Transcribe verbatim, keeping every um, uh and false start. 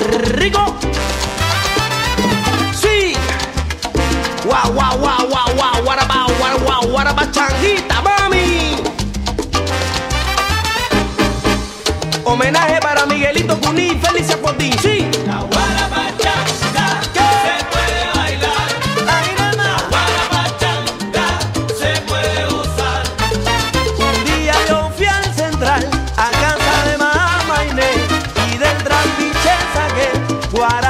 rico. Sí. Guau, guau, guau, guau, guau, guarabá, guau, guau, guarabá, changuita, mami. Homenaje para Miguelito Cuní y Felicia Potín. Sí. La guarabachanga se puede bailar. Ahí nada La más. guarabachanga se puede gozar. Un día yo fui al central a casa de mamá Inés y del trapiche saqué guarabá.